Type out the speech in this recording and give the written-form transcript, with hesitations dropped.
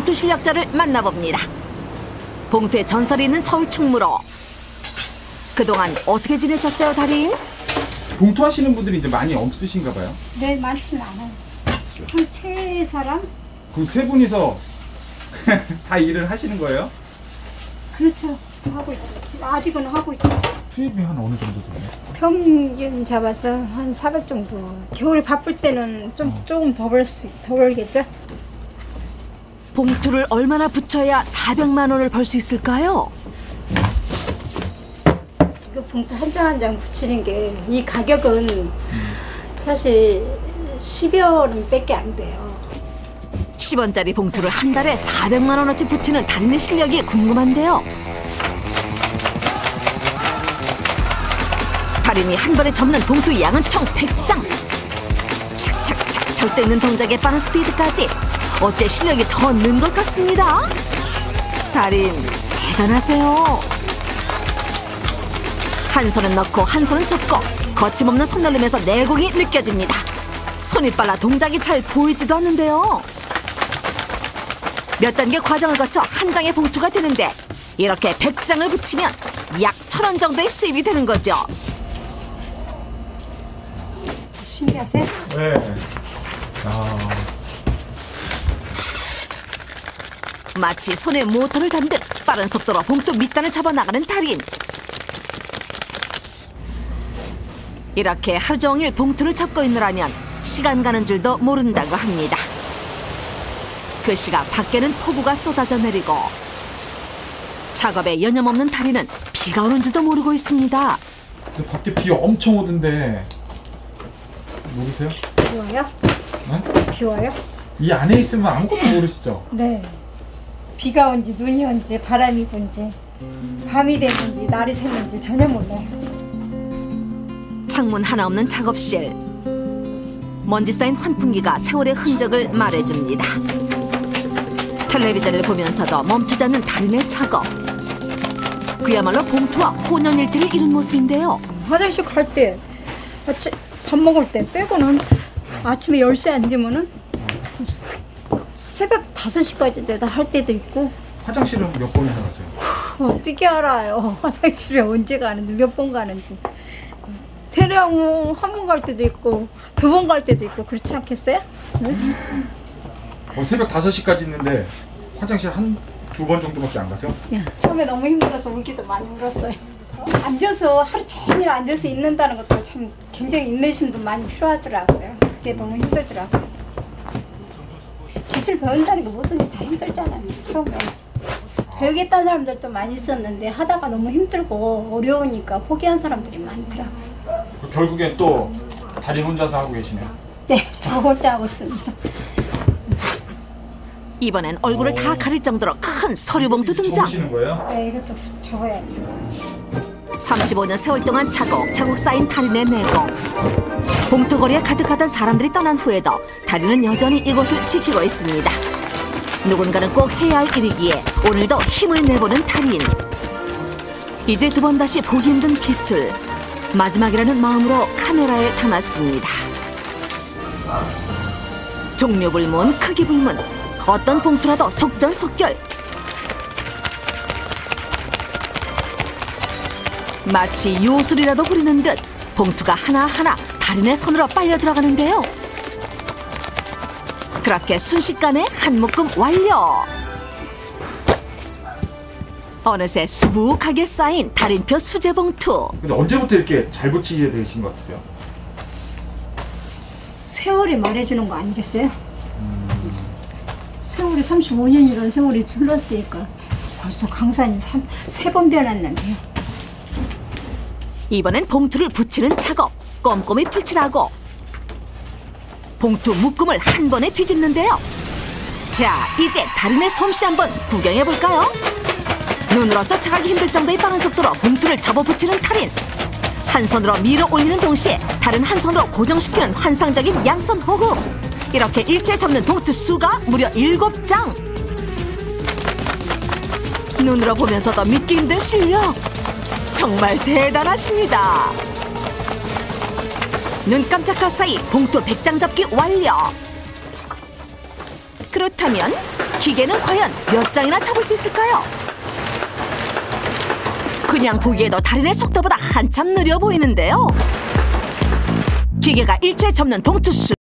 봉투 실력자를 만나봅니다. 봉투에 전설이 있는 서울 충무로. 그동안 어떻게 지내셨어요, 달인? 봉투 하시는 분들이 이제 많이 없으신가 봐요? 네, 많지는 않아요. 한 세 사람? 그 세 분이서 다 일을 하시는 거예요? 그렇죠. 하고 있죠. 아직은 하고 있죠. 수입이 한 어느 정도 돼요? 평균 잡아서 한 400 정도. 겨울에 바쁠 때는 조금 더 벌겠죠? 봉투를 얼마나 붙여야 400만 원을 벌 수 있을까요? 그 봉투 한 장 한 장 붙이는 게 이 가격은 사실 10여 원밖에 안 돼요. 10원짜리 봉투를 한 달에 400만 원어치 붙이는 달인의 실력이 궁금한데요. 달인이 한 번에 접는 봉투 양은 총 100장. 착착착 절대 있는 동작에 빠른 스피드까지 어째 실력이 더 는 것 같습니다. 달인 대단하세요. 한 손은 넣고 한 손은 접고 거침없는 손놀림에서 내공이 느껴집니다. 손이 빨라 동작이 잘 보이지도 않는데요. 몇 단계 과정을 거쳐 한 장의 봉투가 되는데 이렇게 100장을 붙이면 약 1,000원 정도의 수입이 되는 거죠. 신기하세요? 네. 마치 손에 모터를 단 듯 빠른 속도로 봉투 밑단을 접어나가는 달인. 이렇게 하루 종일 봉투를 접고 있느라면 시간 가는 줄도 모른다고 합니다. 그 시각 밖에는 폭우가 쏟아져 내리고 작업에 여념없는 달인은 비가 오는 줄도 모르고 있습니다. 밖에 비 엄청 오던데 모르세요? 비 와요? 네? 비 와요? 이 안에 있으면 아무것도 모르시죠? 네. 비가 온지 눈이 온지 바람이 분지 밤이 됐는지 날이 샜는지 전혀 몰라요. 창문 하나 없는 작업실. 먼지 쌓인 환풍기가 세월의 흔적을 말해줍니다. 텔레비전을 보면서도 멈추지 않는 달인의 작업. 그야말로 봉투와 혼연일체를 이룬 모습인데요. 화장실 갈 때, 밥 먹을 때 빼고는 아침에 10시에 앉으면은 새벽 5시까지 내다 할 때도 있고. 화장실은 몇 번이나 가세요? 어떻게 알아요? 화장실에 언제 가는지, 몇 번 가는지. 대략 한 번 갈 때도 있고 2번 갈 때도 있고 그렇지 않겠어요? 네? 새벽 5시까지 있는데 화장실 한 2번 정도밖에 안 가세요? 처음에 너무 힘들어서 울기도 많이 울었어요. 앉아서 하루 종일 앉아서 있는다는 것도 참 굉장히 인내심도 많이 필요하더라고요. 그게 너무 힘들더라고요. 기술 배운다는 게 뭐든지 다 힘들잖아요. 처음에 배우겠다는 사람들도 많이 있었는데 하다가 너무 힘들고 어려우니까 포기한 사람들이 많더라고요. 결국엔 또 달인 혼자서 하고 계시네요. 네, 저 혼자 하고 있습니다. 이번엔 얼굴을 다 가릴 정도로 큰 서류봉투 등장. 접으시는 거예요? 네, 이것도 접어야지. 35년 세월 동안 차곡차곡 쌓인 달인의 내공. 봉투거리에 가득하던 사람들이 떠난 후에도 달인은 여전히 이곳을 지키고 있습니다. 누군가는 꼭 해야 할 일이기에 오늘도 힘을 내보는 달인. 이제 2번 다시 보기 힘든 기술. 마지막이라는 마음으로 카메라에 담았습니다. 종류 불문, 크기 불문. 어떤 봉투라도 속전속결. 마치 요술이라도 부리는 듯 봉투가 하나하나 달인의 손으로 빨려 들어가는데요. 그렇게 순식간에 한 묶음 완료. 어느새 수북하게 쌓인 달인표 수제 봉투. 근데 언제부터 이렇게 잘 붙이게 되신 것 같으세요? 세월이 말해주는 거 아니겠어요? 세월이 35년이라는 세월이 흘렀으니까 벌써 강산이 3번 변했는데요. 이번엔 봉투를 붙이는 작업 꼼꼼히 풀칠하고 봉투 묶음을 한 번에 뒤집는데요. 자, 이제 달인의 솜씨 한번 구경해볼까요? 눈으로 쫓아가기 힘들 정도의 빠른 속도로 봉투를 접어 붙이는 달인. 한 손으로 밀어 올리는 동시에 다른 한 손으로 고정시키는 환상적인 양손 호흡. 이렇게 일체에 접는 봉투 수가 무려 7장. 눈으로 보면서도 믿기 힘든 실력. 정말 대단하십니다. 눈 깜짝할 사이 봉투 100장 접기 완료. 그렇다면 기계는 과연 몇 장이나 잡을 수 있을까요? 그냥 보기에도 달인의 속도보다 한참 느려 보이는데요. 기계가 일초에 접는 봉투 수